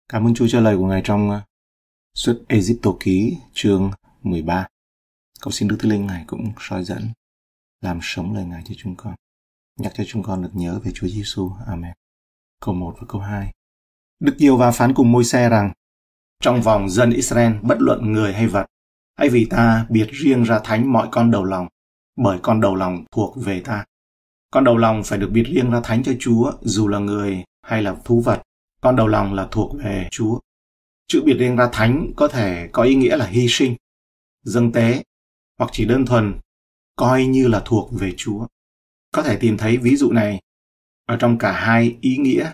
Cảm ơn Chúa cho lời của Ngài trong Xuất Ê-díp-tô ký chương 13. Cầu xin Đức Thánh Linh Ngài cũng soi dẫn, làm sống lời Ngài cho chúng con, nhắc cho chúng con được nhớ về Chúa Giêsu. Amen. Câu 1 và câu 2. Đức Giê-hô-va phán cùng Môi-se rằng: trong vòng dân Israel, bất luận người hay vật, hãy vì ta biệt riêng ra thánh mọi con đầu lòng, bởi con đầu lòng thuộc về ta. Con đầu lòng phải được biệt riêng ra thánh cho Chúa, dù là người hay là thú vật. Con đầu lòng là thuộc về Chúa. Chữ biệt riêng ra thánh có thể có ý nghĩa là hy sinh, dâng tế, hoặc chỉ đơn thuần coi như là thuộc về Chúa. Có thể tìm thấy ví dụ này ở trong cả hai ý nghĩa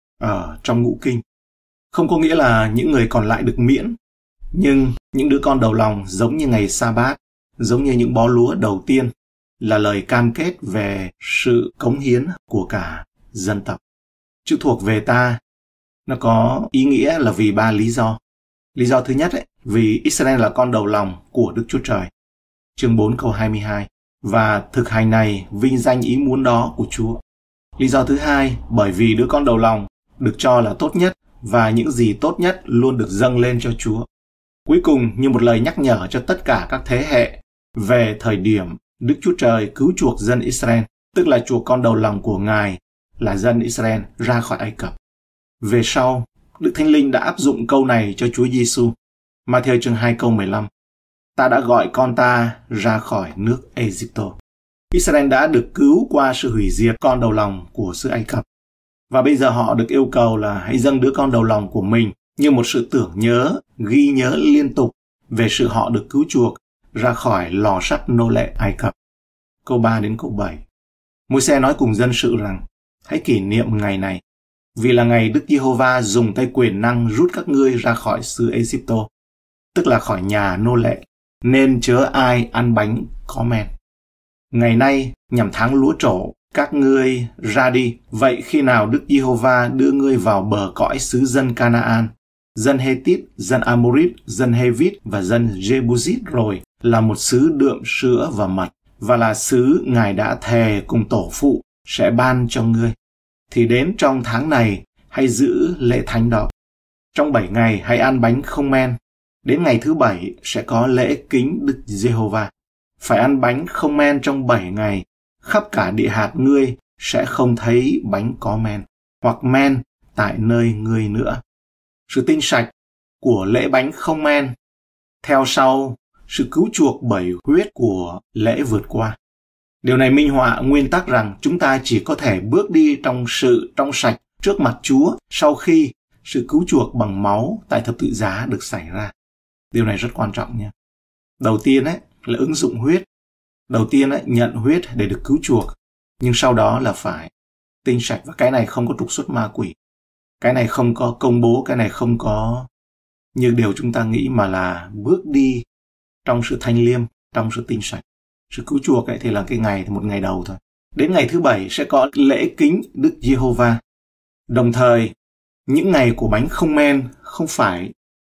ở trong ngũ kinh. Không có nghĩa là những người còn lại được miễn, nhưng những đứa con đầu lòng giống như ngày Sa-bát, giống như những bó lúa đầu tiên, là lời cam kết về sự cống hiến của cả dân tộc. Chữ thuộc về ta nó có ý nghĩa là vì 3 lý do. Lý do thứ nhất, vì Israel là con đầu lòng của Đức Chúa Trời. Chương 4 câu 22. Và thực hành này vinh danh ý muốn đó của Chúa. Lý do thứ hai, bởi vì đứa con đầu lòng được cho là tốt nhất và những gì tốt nhất luôn được dâng lên cho Chúa. Cuối cùng, như một lời nhắc nhở cho tất cả các thế hệ về thời điểm Đức Chúa Trời cứu chuộc dân Israel, tức là chuộc con đầu lòng của Ngài là dân Israel ra khỏi Ai Cập. Về sau, Đức Thánh Linh đã áp dụng câu này cho Chúa Giêsu. Ma-thi-ơ chương 2 câu 15. Ta đã gọi con ta ra khỏi nước Ê-díp-tô. Israel đã được cứu qua sự hủy diệt con đầu lòng của xứ Ai Cập. Và bây giờ họ được yêu cầu là hãy dâng đứa con đầu lòng của mình như một sự tưởng nhớ, ghi nhớ liên tục về sự họ được cứu chuộc ra khỏi lò sắt nô lệ Ai Cập. Câu 3 đến câu 7. Môi-se nói cùng dân sự rằng: hãy kỷ niệm ngày này, vì là ngày Đức Giê-hô-va dùng tay quyền năng rút các ngươi ra khỏi xứ Ê-díp-tô, tức là khỏi nhà nô lệ, nên chớ ai ăn bánh có men. Ngày nay nhằm tháng lúa trổ, các ngươi ra đi. Vậy khi nào Đức Giê-hô-va đưa ngươi vào bờ cõi xứ dân Canaan, dân Hê-tít, dân Amorit, dân Hê-vít và dân Giê-bu-dít rồi, là một xứ đượm sữa và mật, và là xứ Ngài đã thề cùng tổ phụ sẽ ban cho ngươi, thì đến trong tháng này hãy giữ lễ thánh đó. Trong 7 ngày hãy ăn bánh không men. Đến ngày thứ 7 sẽ có lễ kính Đức Giê-hô-va. Phải ăn bánh không men trong 7 ngày. Khắp cả địa hạt ngươi sẽ không thấy bánh có men, hoặc men tại nơi ngươi nữa. Sự tinh sạch của lễ bánh không men theo sau sự cứu chuộc bởi huyết của lễ vượt qua. Điều này minh họa nguyên tắc rằng chúng ta chỉ có thể bước đi trong sự trong sạch trước mặt Chúa sau khi sự cứu chuộc bằng máu tại thập tự giá được xảy ra. Điều này rất quan trọng nha. Đầu tiên là ứng dụng huyết. Đầu tiên nhận huyết để được cứu chuộc. Nhưng sau đó là phải tinh sạch. Và cái này không có trục xuất ma quỷ. Cái này không có công bố. Cái này không có như điều chúng ta nghĩ, mà là bước đi trong sự thanh liêm, trong sự tinh sạch. Sự cứu chuộc thì là cái ngày, một ngày đầu thôi. Đến ngày thứ 7 sẽ có lễ kính Đức Giê-hô-va. Đồng thời, những ngày của bánh không men không phải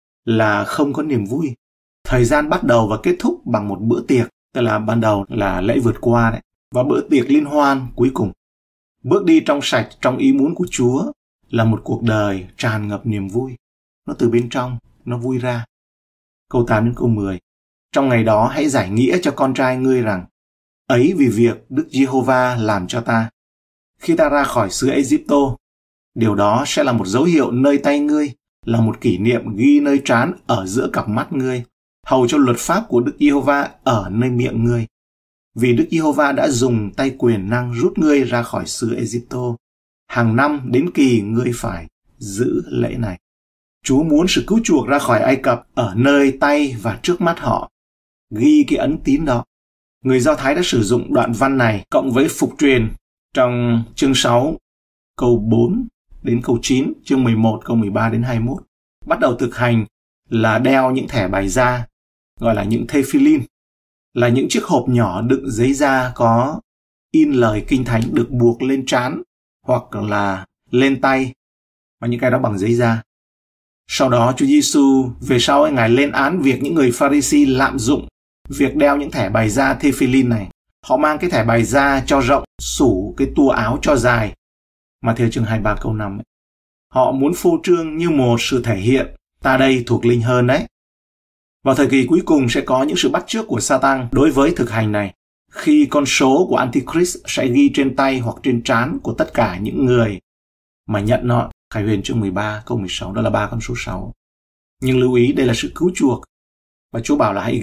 là không có niềm vui. Thời gian bắt đầu và kết thúc bằng một bữa tiệc, tức là ban đầu là lễ vượt qua đấy, và bữa tiệc liên hoan cuối cùng. Bước đi trong sạch, trong ý muốn của Chúa là một cuộc đời tràn ngập niềm vui. Nó từ bên trong, nó vui ra. Câu 8 đến câu 10. Trong ngày đó hãy giải nghĩa cho con trai ngươi rằng: ấy vì việc Đức Giê-hô-va làm cho ta khi ta ra khỏi xứ Ê-díp-tô, điều đó sẽ là một dấu hiệu nơi tay ngươi, là một kỷ niệm ghi nơi trán ở giữa cặp mắt ngươi, hầu cho luật pháp của Đức Giê-hô-va ở nơi miệng ngươi. Vì Đức Giê-hô-va đã dùng tay quyền năng rút ngươi ra khỏi xứ Ê-díp-tô. Hàng năm đến kỳ ngươi phải giữ lễ này. Chúa muốn sự cứu chuộc ra khỏi Ai Cập ở nơi tay và trước mắt họ. Ghi cái ấn tín đó. Người Do Thái đã sử dụng đoạn văn này cộng với phục truyền trong chương 6 câu 4 đến câu 9, chương 11 câu 13 đến 21. Bắt đầu thực hành là đeo những thẻ bài da, gọi là những tefillin, là những chiếc hộp nhỏ đựng giấy da có in lời kinh thánh được buộc lên trán hoặc là lên tay, và những cái đó bằng giấy da. Sau đó Chúa Giêsu về sau Ngài lên án việc những người Pha-ri-si lạm dụng việc đeo những thẻ bài da tefillin này. Họ mang cái thẻ bài da cho rộng, xủ cái tua áo cho dài. Ma-thi-ơ chương 23 câu 5. Họ muốn phô trương như một sự thể hiện, ta đây thuộc linh hơn đấy. Vào thời kỳ cuối cùng sẽ có những sự bắt chước của Satan đối với thực hành này, khi con số của Antichrist sẽ ghi trên tay hoặc trên trán của tất cả những người mà nhận nó. Khải Huyền chương 13 câu 16, đó là 3 con số 6. Nhưng lưu ý đây là sự cứu chuộc, và Chúa bảo là hãy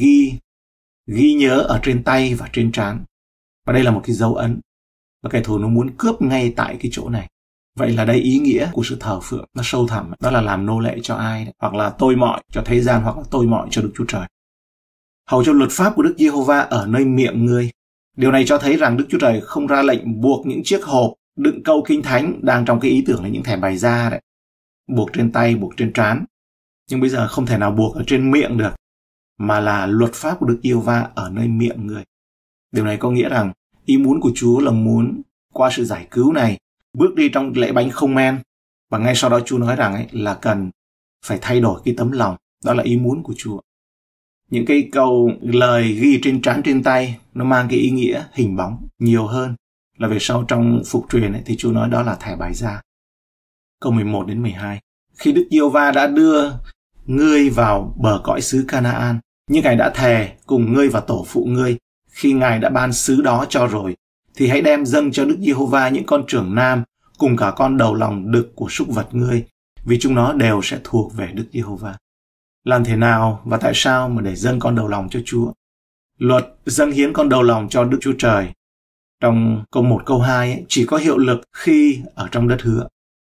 ghi nhớ ở trên tay và trên trán. Và đây là một cái dấu ấn, và kẻ thù nó muốn cướp ngay tại cái chỗ này. Vậy là đây ý nghĩa của sự thờ phượng, nó sâu thẳm, đó là làm nô lệ cho ai đấy, hoặc là tôi mọi cho thế gian, hoặc là tôi mọi cho Đức Chúa Trời. Hầu cho luật pháp của Đức Giê-hô-va ở nơi miệng ngươi. Điều này cho thấy rằng Đức Chúa Trời không ra lệnh buộc những chiếc hộp đựng câu kinh thánh đang trong cái ý tưởng là những thẻ bài da đấy, buộc trên tay, buộc trên trán. Nhưng bây giờ không thể nào buộc ở trên miệng được, mà là luật pháp của Đức Giê-hô-va ở nơi miệng người. Điều này có nghĩa rằng ý muốn của Chúa là muốn qua sự giải cứu này bước đi trong lễ bánh không men, và ngay sau đó Chúa nói rằng là cần phải thay đổi cái tấm lòng. Đó là ý muốn của Chúa. Những cái câu lời ghi trên trán trên tay nó mang cái ý nghĩa hình bóng nhiều hơn là về sau trong phục truyền thì Chúa nói đó là thẻ bài da. Câu 11 đến 12. Khi Đức Giê-hô-va đã đưa ngươi vào bờ cõi xứ Canaan, như Ngài đã thề cùng ngươi và tổ phụ ngươi, khi Ngài đã ban xứ đó cho rồi, thì hãy đem dâng cho Đức Giê-hô-va những con trưởng nam cùng cả con đầu lòng đực của súc vật ngươi, vì chúng nó đều sẽ thuộc về Đức Giê-hô-va. Làm thế nào và tại sao mà để dâng con đầu lòng cho Chúa? Luật dâng hiến con đầu lòng cho Đức Chúa Trời trong câu 1 câu 2 chỉ có hiệu lực khi ở trong đất hứa.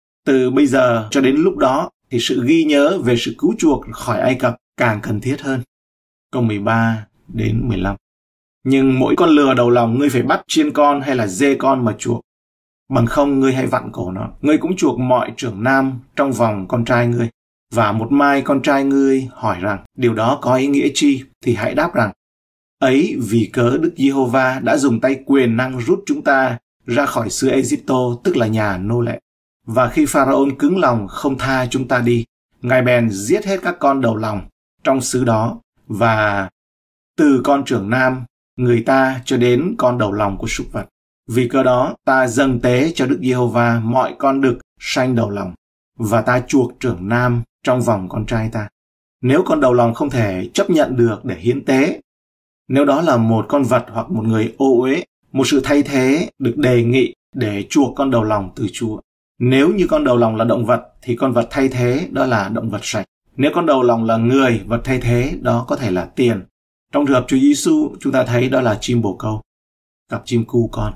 Từ bây giờ cho đến lúc đó thì sự ghi nhớ về sự cứu chuộc khỏi Ai Cập càng cần thiết hơn. Câu 13 đến 15. Nhưng mỗi con lừa đầu lòng ngươi phải bắt chiên con hay là dê con mà chuộc. Bằng không ngươi hãy vặn cổ nó. Ngươi cũng chuộc mọi trưởng nam trong vòng con trai ngươi. Và một mai con trai ngươi hỏi rằng điều đó có ý nghĩa chi, thì hãy đáp rằng ấy vì cớ Đức Giê-hô-va đã dùng tay quyền năng rút chúng ta ra khỏi xứ Ê-díp-tô, tức là nhà nô lệ. Và khi Pharaon cứng lòng không tha chúng ta đi, Ngài bèn giết hết các con đầu lòng trong xứ đó, và từ con trưởng nam người ta cho đến con đầu lòng của súc vật. Vì cớ đó ta dâng tế cho Đức Giê-hô-va mọi con đực sanh đầu lòng, và ta chuộc trưởng nam trong vòng con trai ta. Nếu con đầu lòng không thể chấp nhận được để hiến tế, nếu đó là một con vật hoặc một người ô uế, một sự thay thế được đề nghị để chuộc con đầu lòng từ Chúa. Nếu như con đầu lòng là động vật thì con vật thay thế đó là động vật sạch. Nếu con đầu lòng là người, vật thay thế đó có thể là tiền. Trong trường hợp Chúa Giêsu, chúng ta thấy đó là chim bồ câu, cặp chim cu con.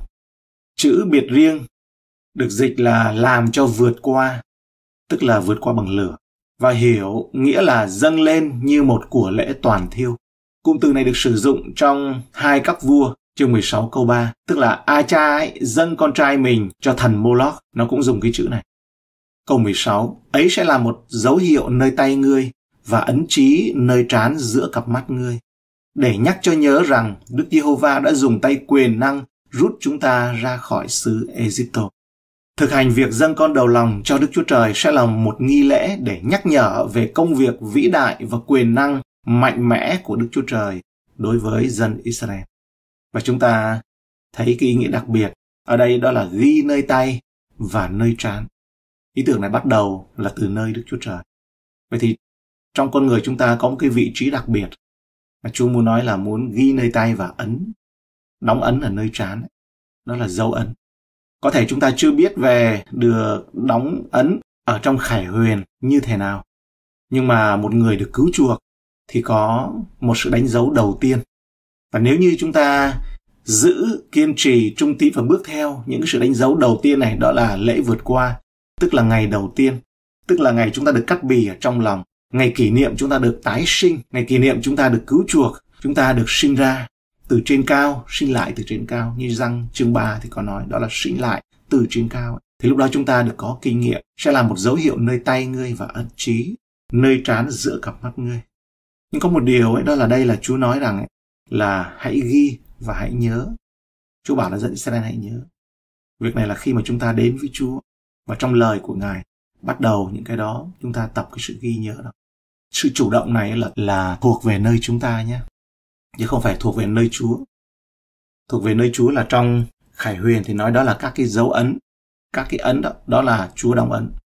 Chữ biệt riêng được dịch là làm cho vượt qua, tức là vượt qua bằng lửa, và hiểu nghĩa là dâng lên như một của lễ toàn thiêu. Cụm từ này được sử dụng trong 2 Các Vua chương 16 câu 3, tức là ai cha ấy dâng con trai mình cho thần Moloch, nó cũng dùng cái chữ này. Câu 16, ấy sẽ là một dấu hiệu nơi tay ngươi và ấn chí nơi trán giữa cặp mắt ngươi, để nhắc cho nhớ rằng Đức Giê-hô-va đã dùng tay quyền năng rút chúng ta ra khỏi xứ Ê-díp-tô. Thực hành việc dâng con đầu lòng cho Đức Chúa Trời sẽ là một nghi lễ để nhắc nhở về công việc vĩ đại và quyền năng mạnh mẽ của Đức Chúa Trời đối với dân Israel. Và chúng ta thấy cái ý nghĩa đặc biệt ở đây, đó là ghi nơi tay và nơi trán. Ý tưởng này bắt đầu là từ nơi Đức Chúa Trời. Vậy thì trong con người chúng ta có một cái vị trí đặc biệt mà Chúa muốn nói là muốn ghi nơi tay và đóng ấn ở nơi trán. Đó là dấu ấn. Có thể chúng ta chưa biết về được đóng ấn ở trong Khải Huyền như thế nào, nhưng mà một người được cứu chuộc thì có một sự đánh dấu đầu tiên. Và nếu như chúng ta giữ, kiên trì, trung tín và bước theo những sự đánh dấu đầu tiên này, đó là lễ vượt qua, tức là ngày đầu tiên, tức là ngày chúng ta được cắt bì ở trong lòng, ngày kỷ niệm chúng ta được tái sinh, ngày kỷ niệm chúng ta được cứu chuộc, chúng ta được sinh ra từ trên cao, sinh lại từ trên cao. Như Giăng chương 3 thì có nói đó là sinh lại từ trên cao. Thì lúc đó chúng ta được có kinh nghiệm, sẽ là một dấu hiệu nơi tay ngươi và ấn chí, nơi trán giữa cặp mắt ngươi. Nhưng có một điều đó là đây là Chúa nói rằng là hãy ghi và hãy nhớ. Chúa bảo là dẫn Israel hãy nhớ. Việc này là khi mà chúng ta đến với Chúa và trong lời của Ngài bắt đầu những cái đó, chúng ta tập cái sự ghi nhớ đó. Sự chủ động này là thuộc về nơi chúng ta nhé, chứ không phải thuộc về nơi Chúa. Thuộc về nơi Chúa là trong Khải Huyền thì nói đó là các cái dấu ấn, các cái ấn đó là Chúa đóng ấn.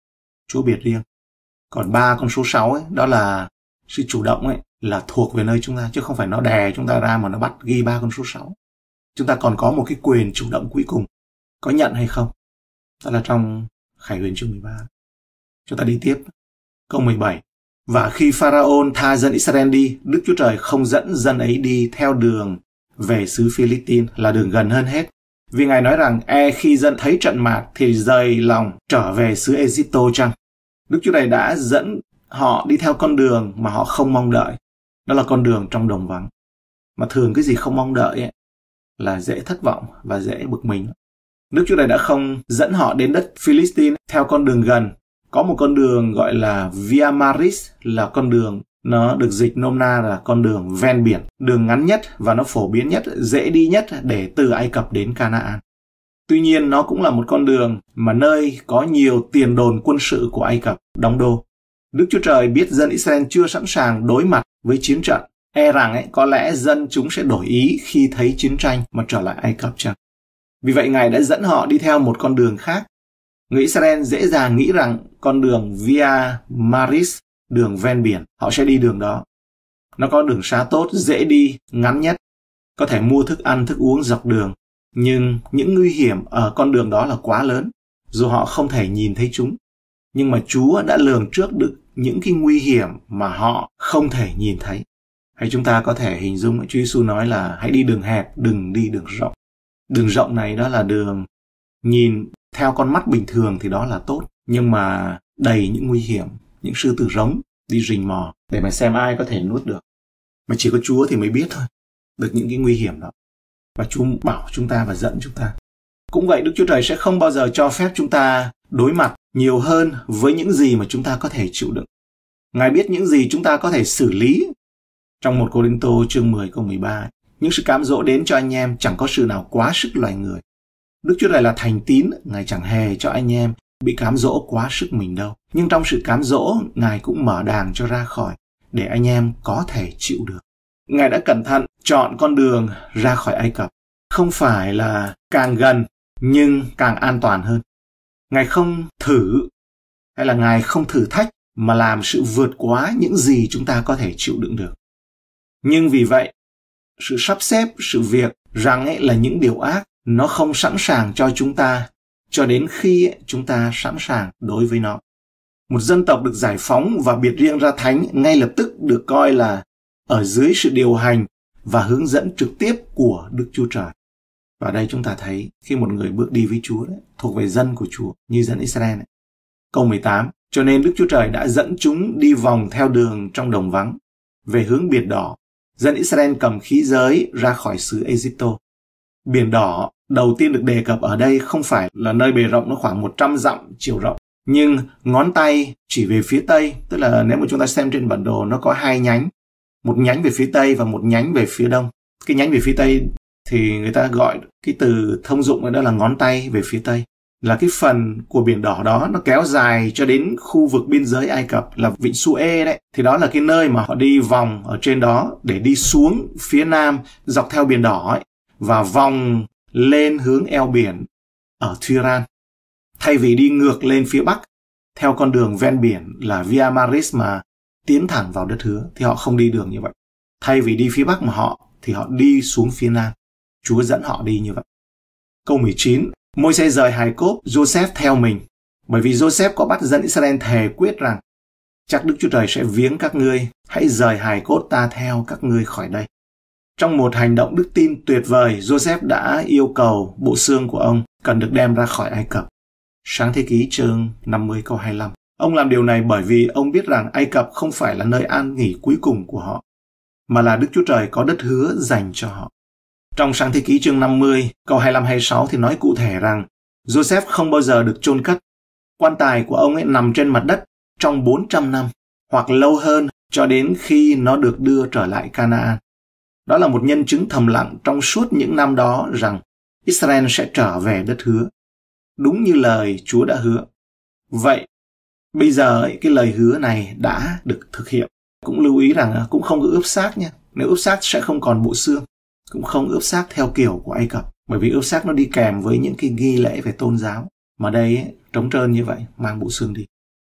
Chúa biệt riêng. Còn 3 con số 6 ấy, đó là sự chủ động ấy, là thuộc về nơi chúng ta, chứ không phải nó đè chúng ta ra mà nó bắt ghi 3 con số 6. Chúng ta còn có một cái quyền chủ động cuối cùng, có nhận hay không? Đó là trong Khải Huyền chương 13. Chúng ta đi tiếp. Câu 17. Và khi Pharaoh tha dân Israel đi, Đức Chúa Trời không dẫn dân ấy đi theo đường về xứ Philippines, là đường gần hơn hết. Vì Ngài nói rằng, khi dân thấy trận mạc thì rời lòng trở về xứ Egypto chăng? Đức Chúa Trời đã dẫn họ đi theo con đường mà họ không mong đợi. Đó là con đường trong đồng vắng. Mà thường cái gì không mong đợi ấy, là dễ thất vọng và dễ bực mình. Đức Chúa Trời đã không dẫn họ đến đất Philistine theo con đường gần. Có một con đường gọi là Via Maris, là con đường, nó được dịch nôm na là con đường ven biển, đường ngắn nhất và nó phổ biến nhất, dễ đi nhất để từ Ai Cập đến Canaan. Tuy nhiên nó cũng là một con đường mà nơi có nhiều tiền đồn quân sự của Ai Cập đóng đô. Đức Chúa Trời biết dân Israel chưa sẵn sàng đối mặt với chiến trận, rằng có lẽ dân chúng sẽ đổi ý khi thấy chiến tranh mà trở lại Ai Cập chăng? Vì vậy Ngài đã dẫn họ đi theo một con đường khác. Người Israel dễ dàng nghĩ rằng con đường Via Maris, đường ven biển, họ sẽ đi đường đó. Nó có đường xá tốt, dễ đi, ngắn nhất, có thể mua thức ăn, thức uống dọc đường. Nhưng những nguy hiểm ở con đường đó là quá lớn, dù họ không thể nhìn thấy chúng. Nhưng mà Chúa đã lường trước được những cái nguy hiểm mà họ không thể nhìn thấy. Hay chúng ta có thể hình dung Chúa Giêsu nói là hãy đi đường hẹp, đừng đi đường rộng. Đường rộng này đó là đường nhìn theo con mắt bình thường thì đó là tốt, nhưng mà đầy những nguy hiểm, những sư tử rống đi rình mò để mà xem ai có thể nuốt được. Mà chỉ có Chúa thì mới biết thôi, được những cái nguy hiểm đó. Và Chúa bảo chúng ta và dẫn chúng ta. Cũng vậy, Đức Chúa Trời sẽ không bao giờ cho phép chúng ta đối mặt nhiều hơn với những gì mà chúng ta có thể chịu đựng. Ngài biết những gì chúng ta có thể xử lý. Trong 1 Cô-rinh-tô chương 10 câu 13, những sự cám dỗ đến cho anh em chẳng có sự nào quá sức loài người. Đức Chúa Trời là thành tín, Ngài chẳng hề cho anh em bị cám dỗ quá sức mình đâu. Nhưng trong sự cám dỗ, Ngài cũng mở đàng cho ra khỏi, để anh em có thể chịu được. Ngài đã cẩn thận chọn con đường ra khỏi Ai Cập. Không phải là càng gần, nhưng càng an toàn hơn. Ngài không thử, hay là Ngài không thử thách, mà làm sự vượt quá những gì chúng ta có thể chịu đựng được. Nhưng vì vậy, sự sắp xếp sự việc rằng là những điều ác, nó không sẵn sàng cho chúng ta, cho đến khi chúng ta sẵn sàng đối với nó. Một dân tộc được giải phóng và biệt riêng ra thánh ngay lập tức được coi là ở dưới sự điều hành và hướng dẫn trực tiếp của Đức Chúa Trời. Và đây chúng ta thấy khi một người bước đi với Chúa đấy, thuộc về dân của Chúa, như dân Israel ấy. Câu 18, cho nên Đức Chúa Trời đã dẫn chúng đi vòng theo đường trong đồng vắng, về hướng Biển Đỏ. Dân Israel cầm khí giới ra khỏi xứ Egypto. Biển Đỏ đầu tiên được đề cập ở đây không phải là nơi bề rộng nó khoảng 100 dặm chiều rộng, nhưng ngón tay chỉ về phía Tây, tức là nếu mà chúng ta xem trên bản đồ nó có 2 nhánh, một nhánh về phía Tây và một nhánh về phía Đông. Cái nhánh về phía Tây thì người ta gọi cái từ thông dụng đó là ngón tay về phía Tây, là cái phần của Biển Đỏ đó nó kéo dài cho đến khu vực biên giới Ai Cập là vịnh Suez đấy. Thì đó là cái nơi mà họ đi vòng ở trên đó để đi xuống phía Nam dọc theo Biển Đỏ ấy, và vòng lên hướng eo biển ở Tyran. Thay vì đi ngược lên phía Bắc theo con đường ven biển là Via Maris mà tiến thẳng vào đất hứa, thì họ không đi đường như vậy. Thay vì đi phía Bắc mà họ đi xuống phía Nam. Chúa dẫn họ đi như vậy. Câu 19, Môi-se rời hài cốt Joseph theo mình, bởi vì Joseph có bắt dân Israel thề quyết rằng chắc Đức Chúa Trời sẽ viếng các ngươi, hãy rời hài cốt ta theo các ngươi khỏi đây. Trong một hành động đức tin tuyệt vời, Joseph đã yêu cầu bộ xương của ông cần được đem ra khỏi Ai Cập. Sáng thế ký chương 50 câu 25. Ông làm điều này bởi vì ông biết rằng Ai Cập không phải là nơi an nghỉ cuối cùng của họ, mà là Đức Chúa Trời có đất hứa dành cho họ. Trong sáng thế ký chương 50 câu 25-26 thì nói cụ thể rằng Joseph không bao giờ được chôn cất. Quan tài của ông ấy nằm trên mặt đất trong 400 năm hoặc lâu hơn, cho đến khi nó được đưa trở lại Canaan. Đó là một nhân chứng thầm lặng trong suốt những năm đó rằng Israel sẽ trở về đất hứa, đúng như lời Chúa đã hứa. Vậy, bây giờ cái lời hứa này đã được thực hiện. Cũng lưu ý rằng cũng không có ướp xác nha. Nếu ướp xác sẽ không còn bộ xương. Cũng không ướp xác theo kiểu của Ai Cập, bởi vì ướp xác nó đi kèm với những cái nghi lễ về tôn giáo. Mà đây trống trơn như vậy, mang bộ xương đi.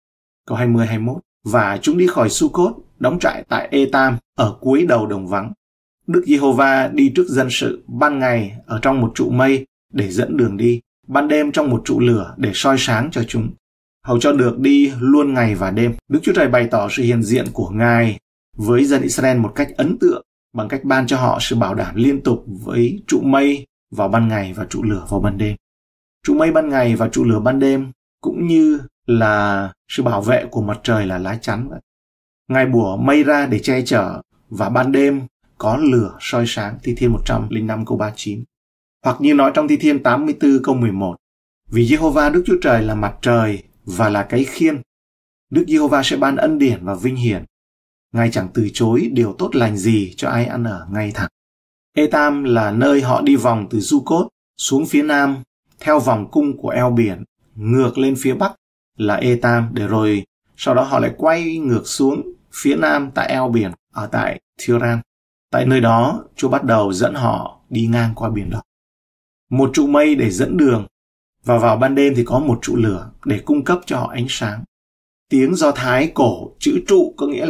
Câu 20-21. Và chúng đi khỏi Su-cốt, đóng trại tại Ê-tam ở cuối đầu đồng vắng. Đức Giê-hô-va đi trước dân sự, ban ngày ở trong một trụ mây để dẫn đường đi, ban đêm trong một trụ lửa để soi sáng cho chúng, hầu cho được đi luôn ngày và đêm. Đức Chúa Trời bày tỏ sự hiện diện của Ngài với dân Israel một cách ấn tượng bằng cách ban cho họ sự bảo đảm liên tục với trụ mây vào ban ngày và trụ lửa vào ban đêm. Trụ mây ban ngày và trụ lửa ban đêm cũng như là sự bảo vệ của mặt trời là lá chắn vậy. Ngài bủa mây ra để che chở và ban đêm có lửa soi sáng. Thi Thiên 105 câu 39. Hoặc như nói trong Thi Thiên 84 câu 11. Vì Giê-hô-va Đức Chúa Trời là mặt trời và là cái khiên, Đức Giê-hô-va sẽ ban ân điển và vinh hiển. Ngài chẳng từ chối điều tốt lành gì cho ai ăn ở ngay thẳng. Ê-tam là nơi họ đi vòng từ Du-cốt xuống phía nam theo vòng cung của eo biển, ngược lên phía bắc là Ê-tam, để rồi sau đó họ lại quay ngược xuống phía nam tại eo biển ở tại Thi-ran. Tại nơi đó, Chúa bắt đầu dẫn họ đi ngang qua biển Đỏ. Một trụ mây để dẫn đường, và vào ban đêm thì có một trụ lửa để cung cấp cho họ ánh sáng. Tiếng Do Thái cổ, chữ trụ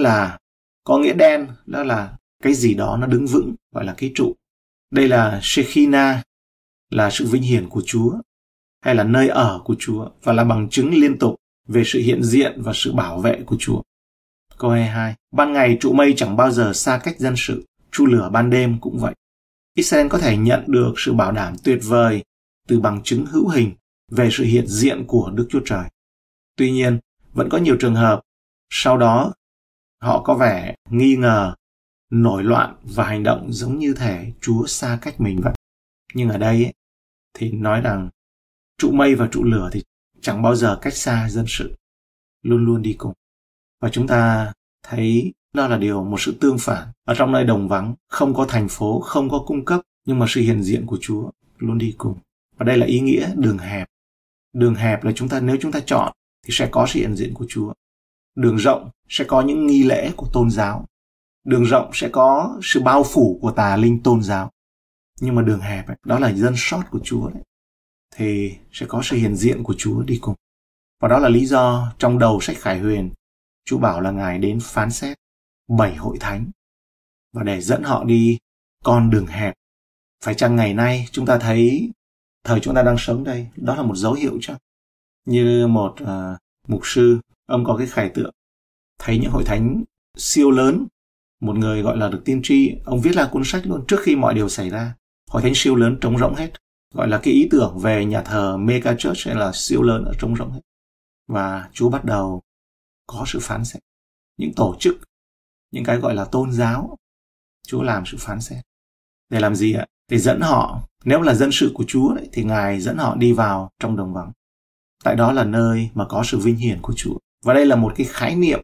có nghĩa đen, đó là cái gì đó nó đứng vững, gọi là cái trụ. Đây là Shekinah, là sự vinh hiển của Chúa, hay là nơi ở của Chúa, và là bằng chứng liên tục về sự hiện diện và sự bảo vệ của Chúa. Câu 22. Ban ngày trụ mây chẳng bao giờ xa cách dân sự, trụ lửa ban đêm cũng vậy. Israel có thể nhận được sự bảo đảm tuyệt vời từ bằng chứng hữu hình về sự hiện diện của Đức Chúa Trời. Tuy nhiên, vẫn có nhiều trường hợp sau đó họ có vẻ nghi ngờ, nổi loạn và hành động giống như thể Chúa xa cách mình vậy. Nhưng ở đây thì nói rằng trụ mây và trụ lửa thì chẳng bao giờ cách xa dân sự, luôn luôn đi cùng. Và chúng ta thấy đó là một sự tương phản. Ở trong nơi đồng vắng, không có thành phố, không có cung cấp, nhưng mà sự hiện diện của Chúa luôn đi cùng. Và đây là ý nghĩa đường hẹp. Đường hẹp là nếu chúng ta chọn thì sẽ có sự hiện diện của Chúa. Đường rộng sẽ có những nghi lễ của tôn giáo. Đường rộng sẽ có sự bao phủ của tà linh tôn giáo. Nhưng mà đường hẹp ấy, đó là dân sót của Chúa đấy, thì sẽ có sự hiện diện của Chúa đi cùng. Và đó là lý do trong đầu sách Khải Huyền, Chúa bảo là Ngài đến phán xét 7 hội thánh và để dẫn họ đi con đường hẹp. Phải chăng ngày nay chúng ta thấy thời chúng ta đang sống đây, đó là một dấu hiệu chắc? Như một mục sư, ông có cái khải tượng thấy những hội thánh siêu lớn, một người gọi là được tiên tri, ông viết ra cuốn sách luôn trước khi mọi điều xảy ra. Hội thánh siêu lớn trống rỗng hết, gọi là cái ý tưởng về nhà thờ mega church hay là siêu lớn ở trống rỗng hết. Và Chúa bắt đầu có sự phán xét. Những tổ chức, những cái gọi là tôn giáo, Chúa làm sự phán xét. Để làm gì ạ? Để dẫn họ, nếu là dân sự của Chúa đấy, thì Ngài dẫn họ đi vào trong đồng vắng. Tại đó là nơi mà có sự vinh hiển của Chúa. Và đây là một cái khái niệm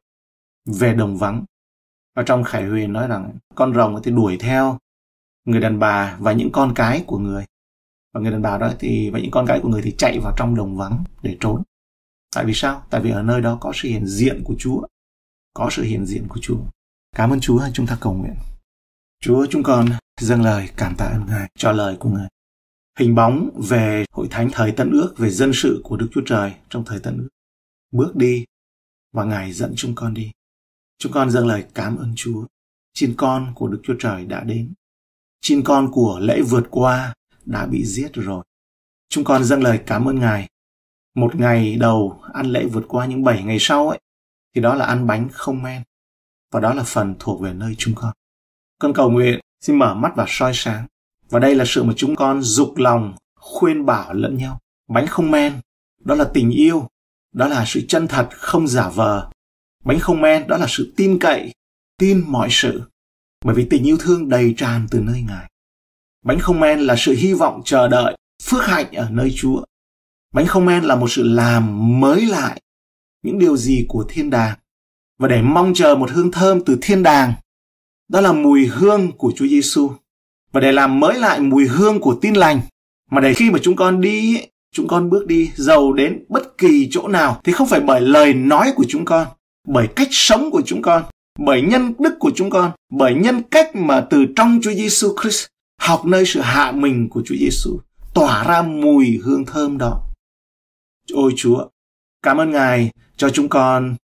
về đồng vắng. Và trong Khải Huyền nói rằng con rồng thì đuổi theo người đàn bà và những con cái của người. Và người đàn bà đó và những con cái của người thì chạy vào trong đồng vắng để trốn. Tại vì sao? Tại vì ở nơi đó có sự hiện diện của Chúa. Có sự hiện diện của Chúa. Cảm ơn Chúa, chúng ta cầu nguyện. Chúa, chúng con dâng lời cảm tạ ơn Ngài cho lời của Ngài. Hình bóng về hội thánh thời Tân Ước, về dân sự của Đức Chúa Trời trong thời Tân Ước. Bước đi và Ngài dẫn chúng con đi. Chúng con dâng lời cảm ơn Chúa. Chiên con của Đức Chúa Trời đã đến. Chiên con của lễ vượt qua đã bị giết rồi. Chúng con dâng lời cảm ơn Ngài. Một ngày đầu ăn lễ vượt qua, những 7 ngày sau ấy, thì đó là ăn bánh không men. Và đó là phần thuộc về nơi chúng con. Con cầu nguyện xin mở mắt và soi sáng. Và đây là sự mà chúng con dục lòng khuyên bảo lẫn nhau. Bánh không men, đó là tình yêu. Đó là sự chân thật không giả vờ. Bánh không men, đó là sự tin cậy, tin mọi sự. Bởi vì tình yêu thương đầy tràn từ nơi Ngài. Bánh không men là sự hy vọng chờ đợi, phước hạnh ở nơi Chúa. Bánh không men là một sự làm mới lại những điều gì của thiên đàng. Và để mong chờ một hương thơm từ thiên đàng, đó là mùi hương của Chúa Giêsu. Và để làm mới lại mùi hương của tin lành, mà để khi mà chúng con đi, chúng con bước đi dầu đến bất kỳ chỗ nào, thì không phải bởi lời nói của chúng con, bởi cách sống của chúng con, bởi nhân đức của chúng con, bởi nhân cách mà từ trong Chúa Giêsu Christ học nơi sự hạ mình của Chúa Giêsu tỏa ra mùi hương thơm đó. Ôi Chúa, cảm ơn Ngài cho chúng con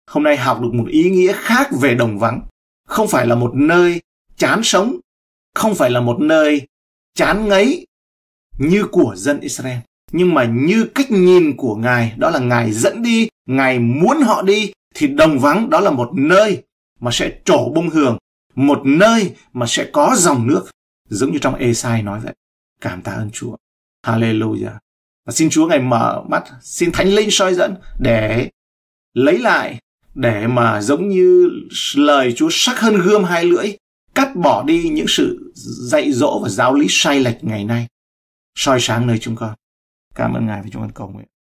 hôm nay học được một ý nghĩa khác về đồng vắng. Không phải là một nơi chán sống, không phải là một nơi chán ngấy như của dân Israel, nhưng mà như cách nhìn của Ngài, đó là Ngài dẫn đi, Ngài muốn họ đi, thì đồng vắng đó là một nơi mà sẽ trổ bông hường, một nơi mà sẽ có dòng nước, giống như trong Ê-sai nói vậy. Cảm tạ ơn Chúa. Hallelujah. Và xin Chúa Ngài mở mắt, xin Thánh Linh soi dẫn để lấy lại, để mà giống như lời Chúa sắc hơn gươm hai lưỡi, cắt bỏ đi những sự dạy dỗ và giáo lý sai lệch ngày nay, soi sáng nơi chúng con. Cảm ơn Ngài vì chúng con cầu nguyện.